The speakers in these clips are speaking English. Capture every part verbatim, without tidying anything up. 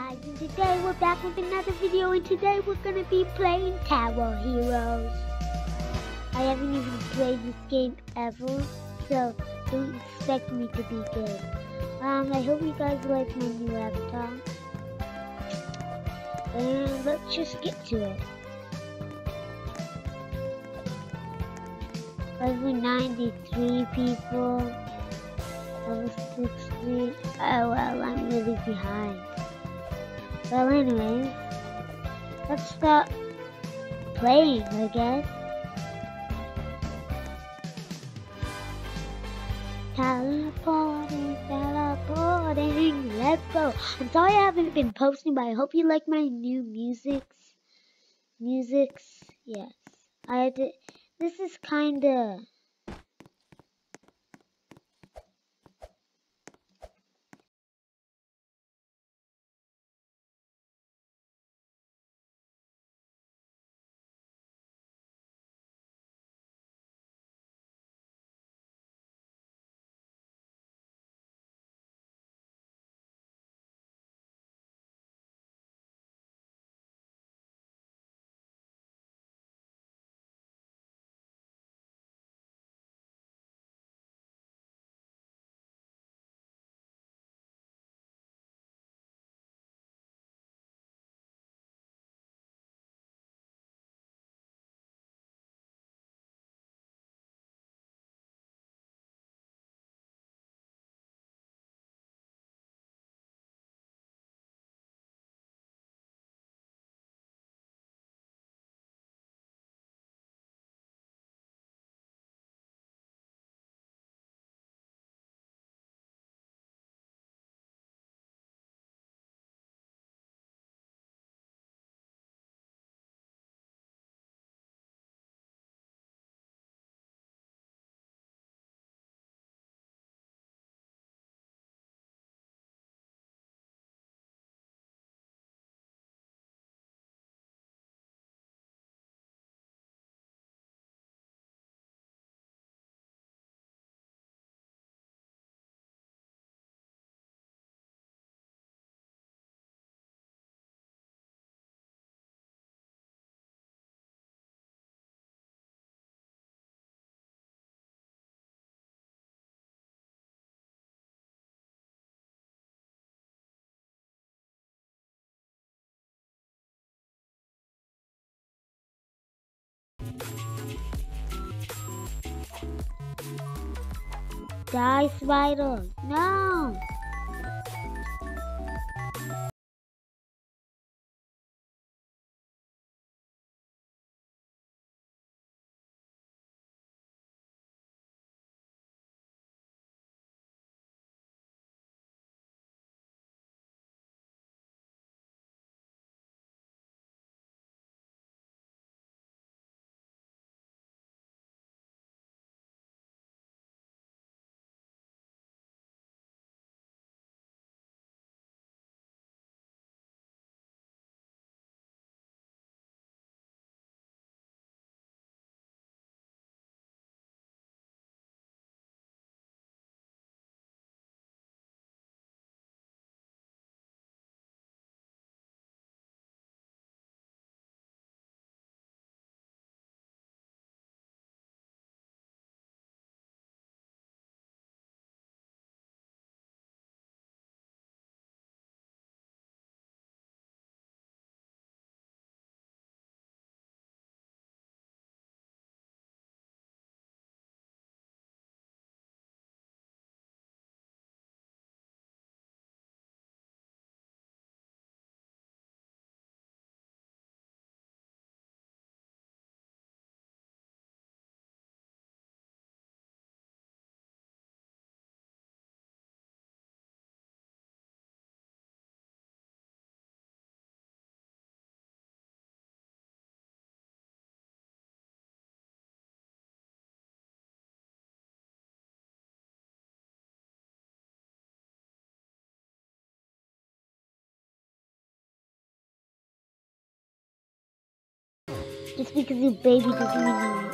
guys, and today we're back with another video, and today we're gonna be playing Tower Heroes. I haven't even played this game ever, so don't expect me to be good. Um, I hope you guys like my new avatar. And let's just get to it. Level ninety-three people. Level sixty. Oh well, I'm really behind. Well, anyways, let's start playing, I guess. Teleporting, teleporting, let's go. I'm sorry I haven't been posting, but I hope you like my new musics. Musics, yes. I had to, this is kinda... Die, Spider! No! Just because your baby doesn't mean you.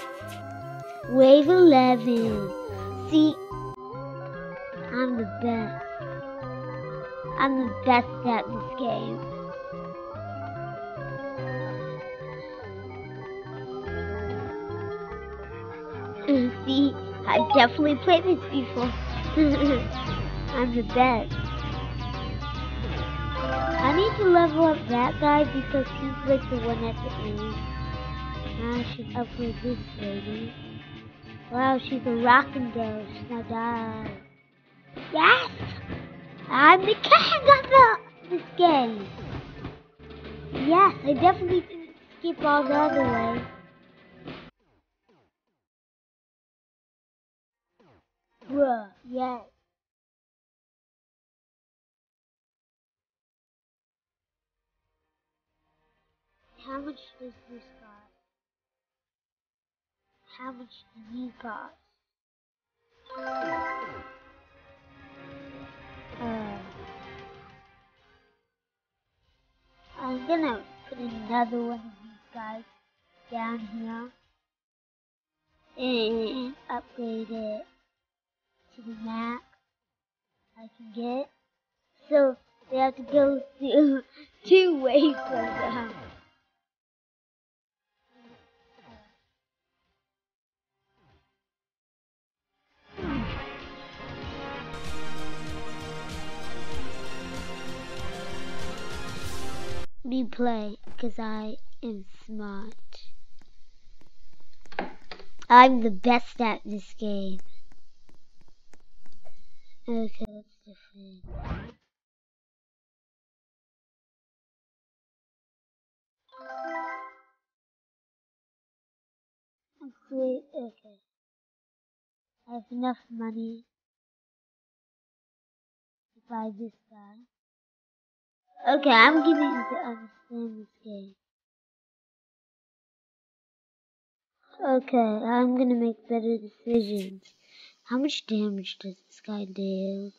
Wave eleven. See, I'm the best. I'm the best at this game. See, I've definitely played this before. I'm the best. I need to level up that guy because he's like the one at the end. I should upgrade this lady. Wow, she's a rockin' girl. She's not die. Yes! I'm the king of the, this game. Yes, I definitely didn't skip all the other way. Bruh, yes. How much does this cost? How much do you cost? Uh, I'm gonna put another one of these guys down here and upgrade it to the max I can get. So they have to go through two waves of them. Me play, because I am smart. I'm the best at this game. Okay, that's different. Sweet, okay. I have enough money to buy this guy. Okay, I'm giving you to understand this game. Okay, I'm gonna make better decisions. How much damage does this guy deal?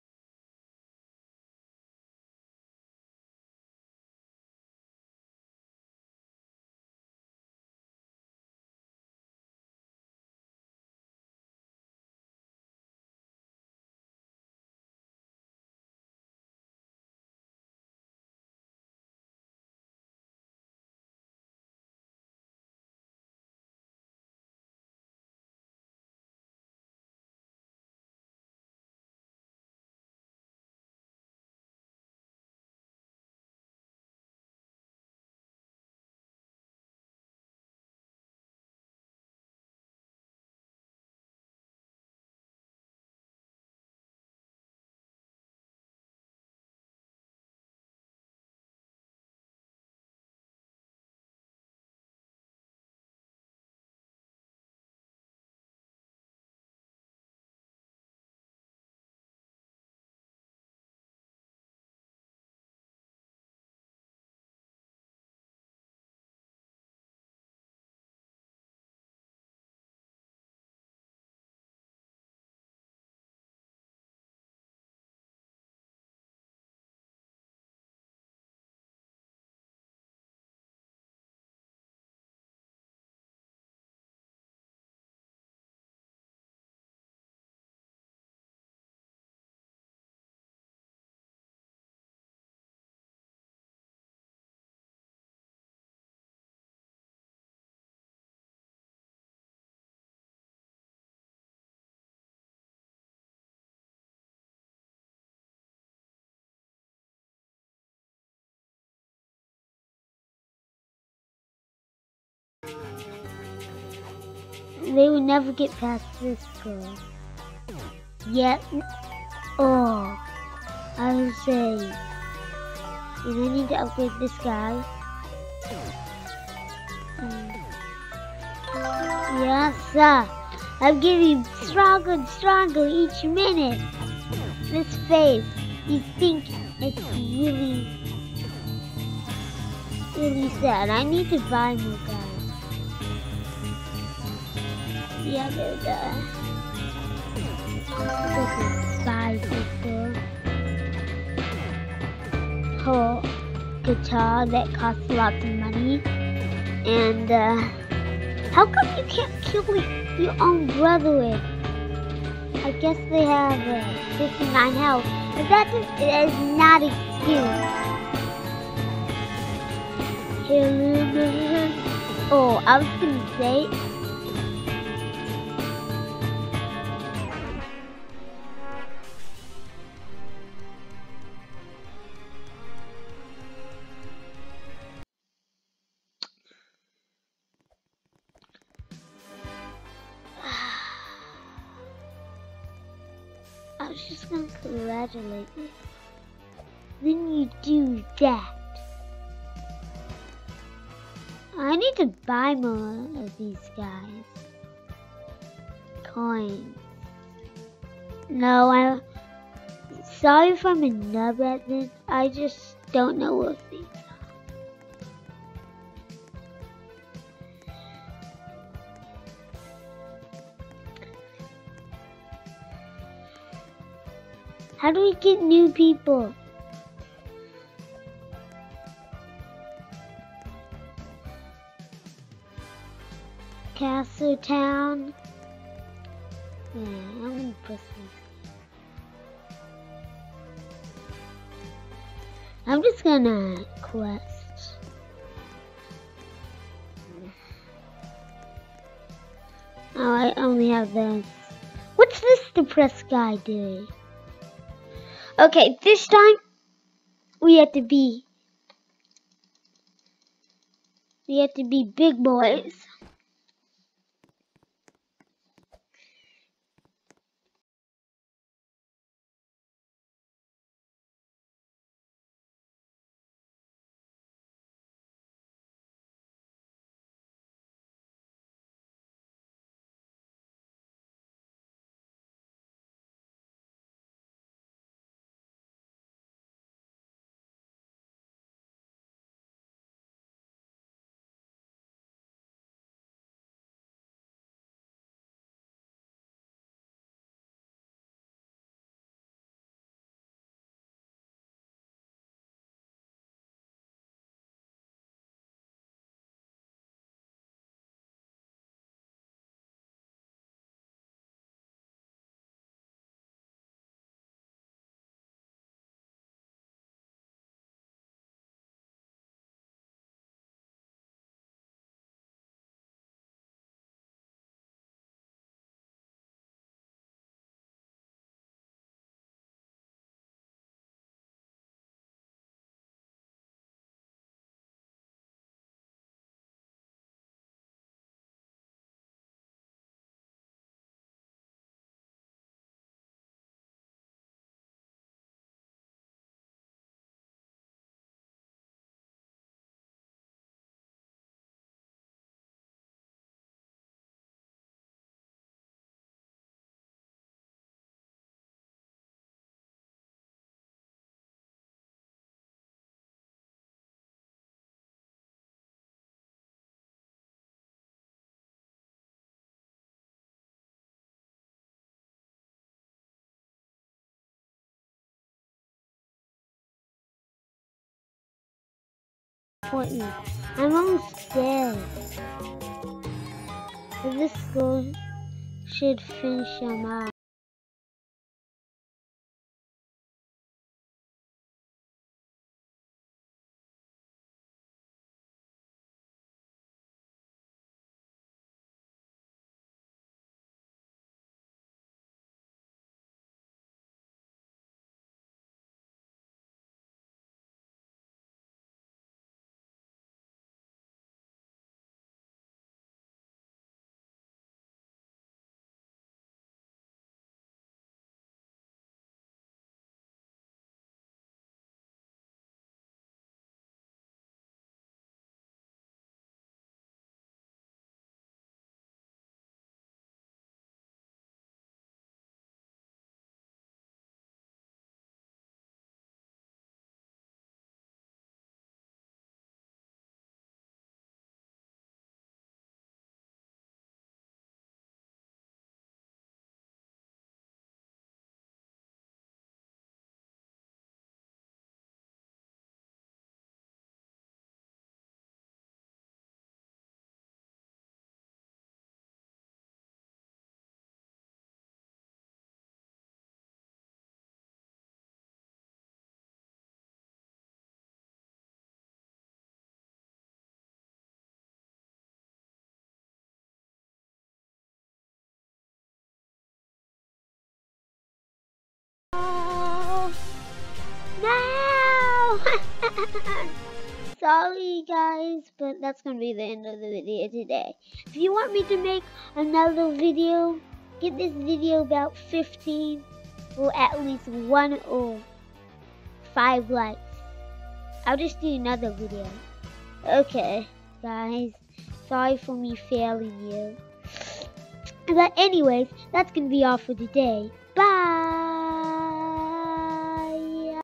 They will never get past this pro. Yet, oh, I would say, do they need to upgrade this guy? Mm. Yes, sir. I'm getting stronger and stronger each minute. This face, you think it's really, really sad. I need to buy more guys. Yeah, they're there. This is spy pistol. Whole guitar that costs lots of money. And, uh, how come you can't kill your own brother with? I guess they have uh, fifty-nine health, but that is, is not an excuse. Oh, I was gonna say. I was just gonna congratulate you. Then you do that. I need to buy more of these guys. Coins. No, I. Sorry if I'm a nub at this. I just don't know what these are. How do we get new people? Castle Town. Yeah, I'm gonna press this. I'm just gonna quest. Oh, I only have this. What's this depressed guy doing? Okay, this time we have to be we have to be big boys. Important. I'm almost dead. But this school should finish him off. sorry guys, but that's gonna be the end of the video today. If you want me to make another video, give this video about fifteen or at least one or five likes. I'll just do another video. Okay, guys. Sorry for me failing you. But anyways, that's gonna be all for today. Bye!